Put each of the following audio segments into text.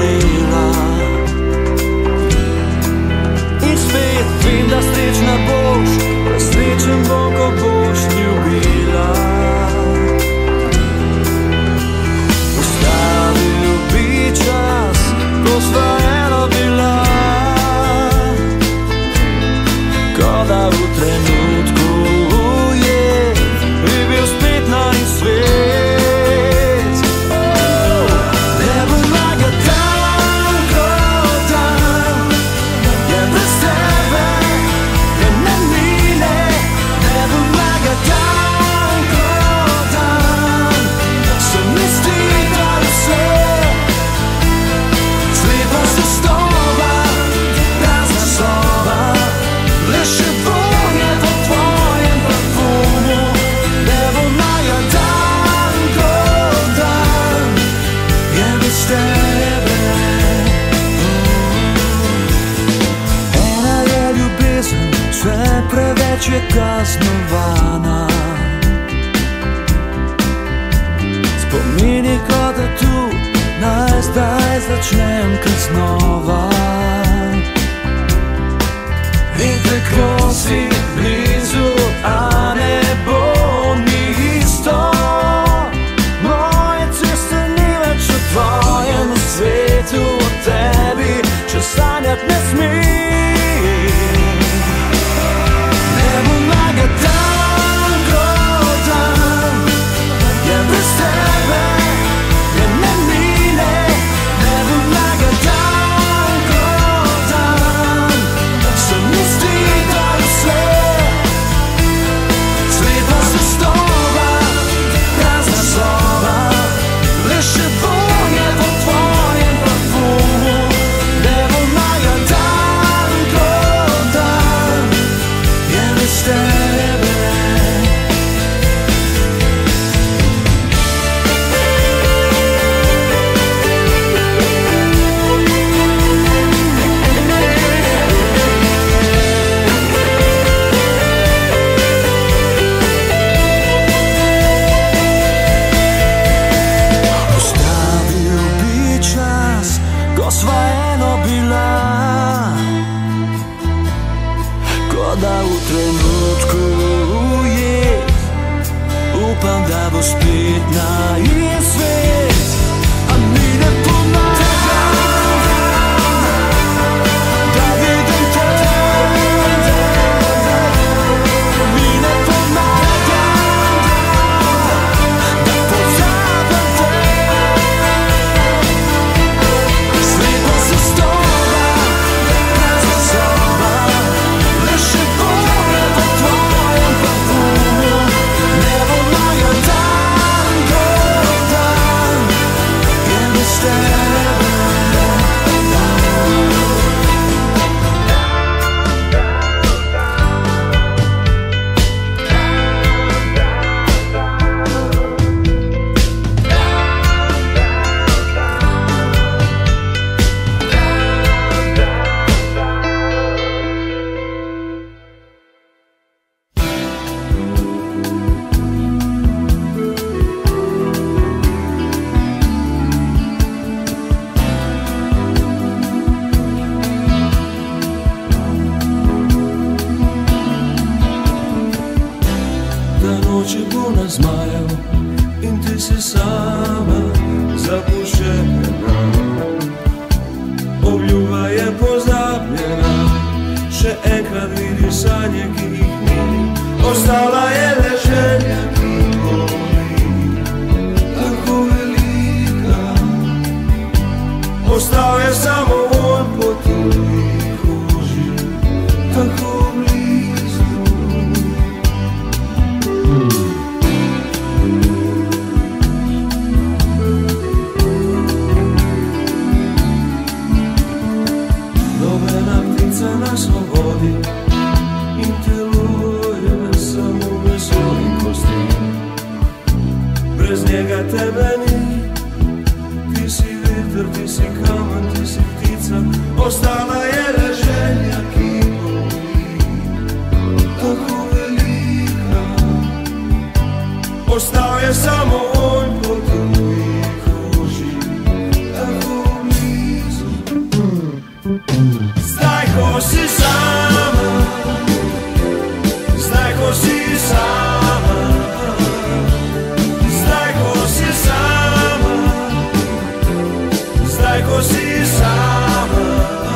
bila. In spet vem, da srečna boš, da srečen bo, ko boš ljubila. Ustavil bi čas, ko sva eno bila, ko da v trenutku ujet bi bil spet na in svet. Ne bom lagal dan, ko dan je brez tebe, da ne mine. Ne bom lagal dan, ko dan se mi zdi, da je vse slepa zvestoba, prazna soba, le še vonje po tvojem parfumu. Ne bom lagal dan, ko dan je brez tebe. Ena je ljubezen, vse preveč je kaznovana. Spomini kot da tu, naj zdaj začnem kar znova. In tako si blizu, a ne bo ni isto. Moje ceste ni več v tvojem svetu, o tebi še sanjat ne smem. Ne bom lagal dan, ko dan je brez tebe, da ne mine. Ne bom lagal dan, ko dan se mi zdi, da je vse slepa zvestoba, prazna soba, le še vonje po tvojem parfumu. Ne bom lagal dan, ko dan je brez tebe. Ustavil bi čas, ko sva eno bila, ko da v trenutku ujet upam, da bo spet na in svet. A mi ne pomaga, da vidim te. Mi ne pomaga, da pozabim te. Slepa zvestoba, prazna soba, le še vonje po tvojem parfumu. Ne bom lagal dan, ko dan je brez tebe. Da noči bo na zmajev in ti si sama zapuščena. Obljuba je pozabljena, še enkrat vidiš sanje, ki jih ni. Ostala je le želja, ki boli tako velika. Ostal je samo vonj po tvoji koži, tako blizu. Nobena ptica na svobodi in telo je samo meso in kosti. Brez njega tebe ni, ti si veter, ti si kamen, ti si ptica. Ostala je le želja, ki boli tako velika. Ostal je samo vonj po tvoji koži, tako blizu. si sama.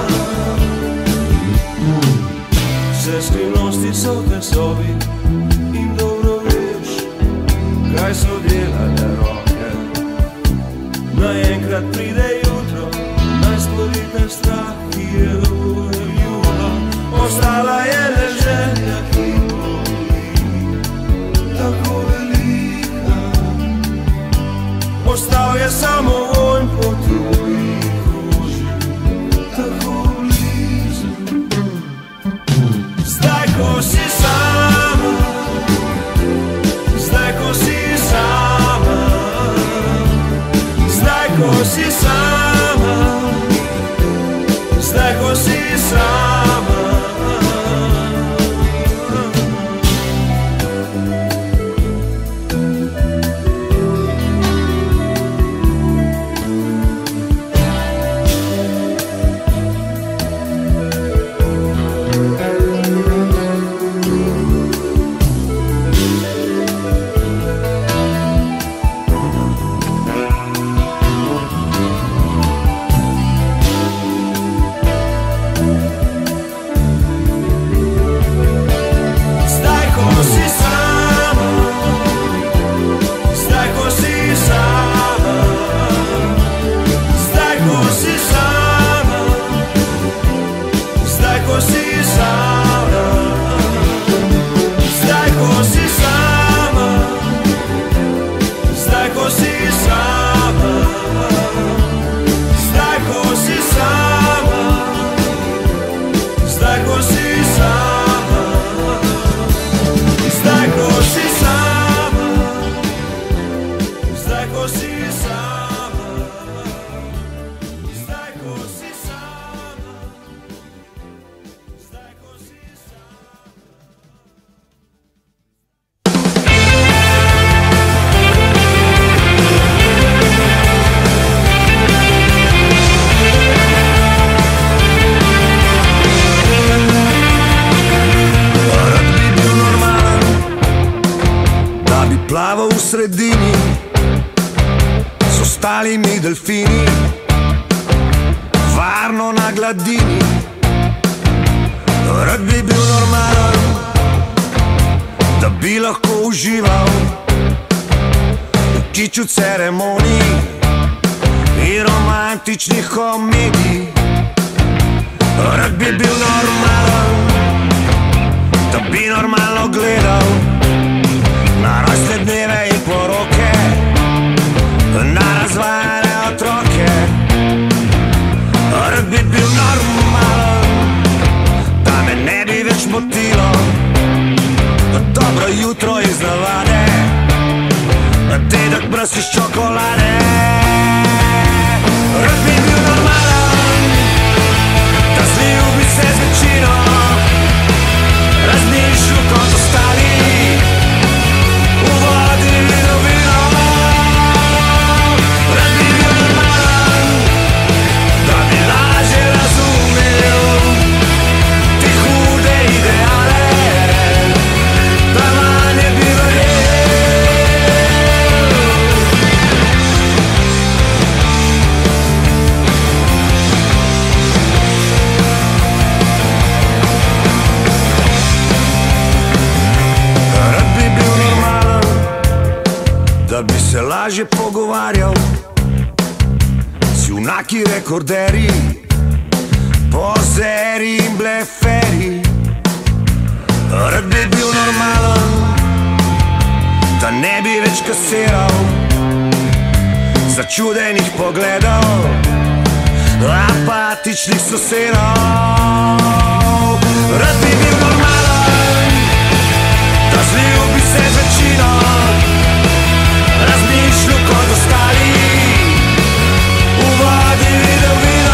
Vse skrivnosti so v tesovi in dobro veš, kaj so delale roke. Naenkrat pride jutro, naj splavite strah, ki je dovoljuba. Ostala je le želja, ki boli, tako velika. Ostal je samo vonj po tvoji koži, tako blizu. Zdaj, ko si sama, zdaj, ko si sama, zdaj, ko si sama, zdaj, ko si sama. Plaval v sredini s ostalimi delfini, varno na gladini. Rad bi bil normalen, da bi lahko užival v kiču ceremonij in romantičnih komedij. Rad bi bil normalen, da bi normalno gledal na rojstne dneve in poroke, na razvajane otroke. Rad bi bil normalen, da me ne bi več motilo dobro jutro iz navade, dedek brez iz čokolade. Rad bi bil normalen, da zljubi se z večino, razmišljal kot ostali, da bi se lažje pogovarjal s junaki rekorderi, pozeri in bleferi. Rad bi bil normalen, da ne bi več kasiral začudenih pogledov apatičnih sosedov. Rad bi bil normalen, da zljubi se z večino, razmišljal kot ostali, v vodi videl vino.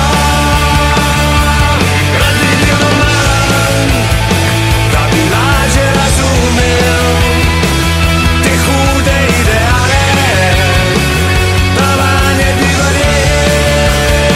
Rad bi bil normalen, da bi lažje razumel te hude ideale, da vanje bi verjel.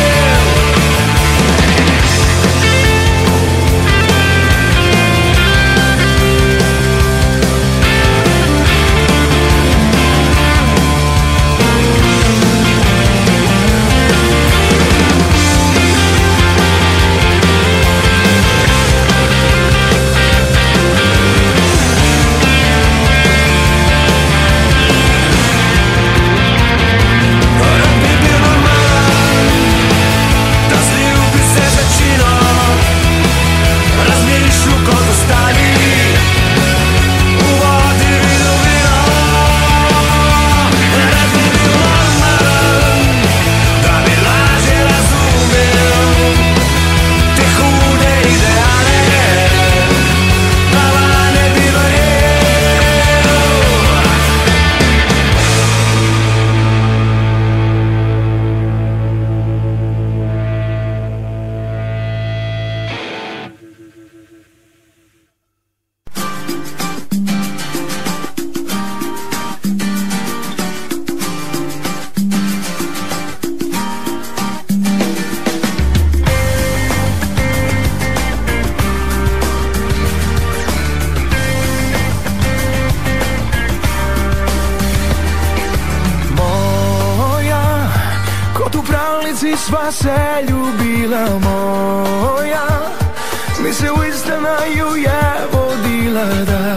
sva se ljubila moja, mi se u istanaju je vodila da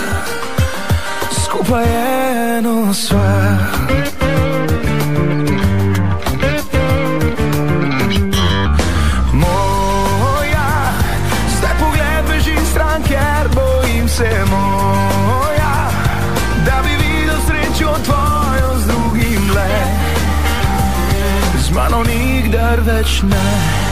skupaj eno sva. Moja, zdaj pogled beži stran, ker bojim se moja, da bi videl srečo tvojo z drugim le, z mano nikdar več ne.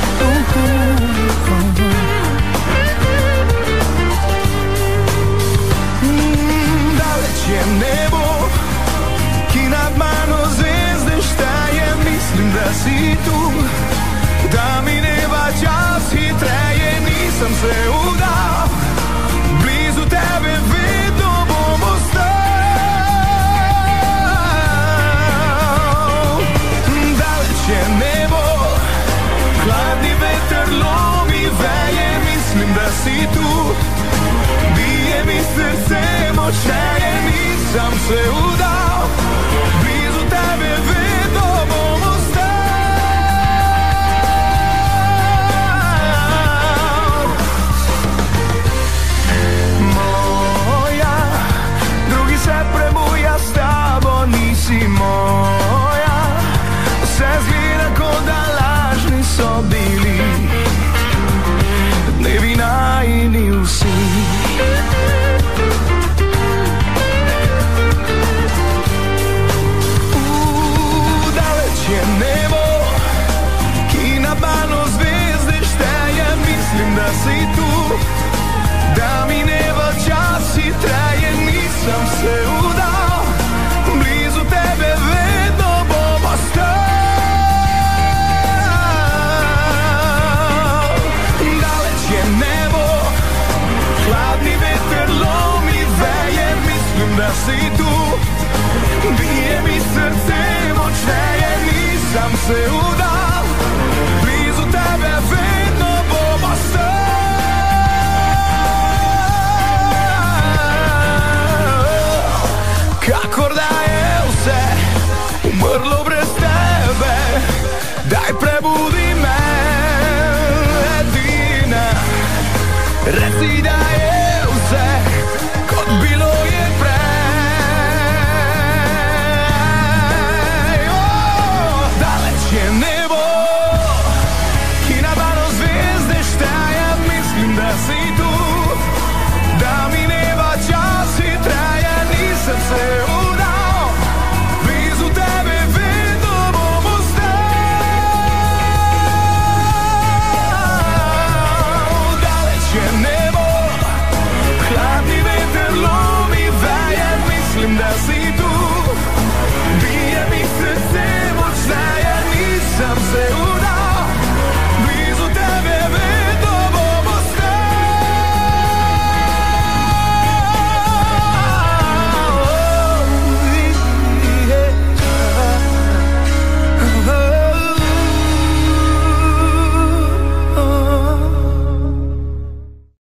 Daleč je nebo, ki nad mano zvezde šteje, mislim, da si tu, da mineva čas hitreje, nisem se vdal, blizu tebe vedno bom ostal. Daleč je nebo, hladni veter lomi veje, mislim, da si tu, bije mi srce močneje, nisem se vdal, blizu tebe vedno bom ostal. Moja, drugi se prebuja, s tabo nisi moja, vse zgleda, kot da lažni so bili dnevi najini vsi. Daleč je nebo, ki na mano zvezde šteje, mislim, da si tu, da mineva čas hitreje, nisem se vdal, blizu tebe vedno bom ostal. Daleč je nebo, hladni veter lomi veje, mislim, da si tu, bije mi srce močneje, nisem se vdal.